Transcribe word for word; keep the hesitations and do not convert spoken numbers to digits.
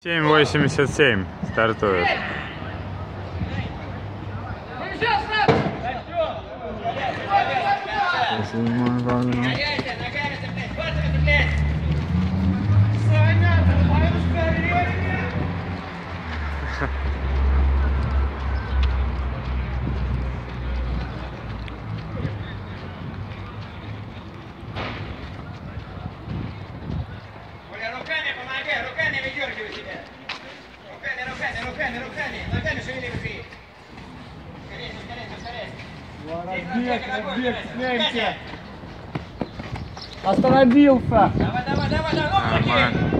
семь восемьдесят семь стартует. Руками помогай, руками выдергивай себя. Руками, руками, руками, руками. Ногами шевели быстрее. Скорее, скорее, скорее. Разбег, разбег, снимайте. Остановился. Давай, давай, давай, давай.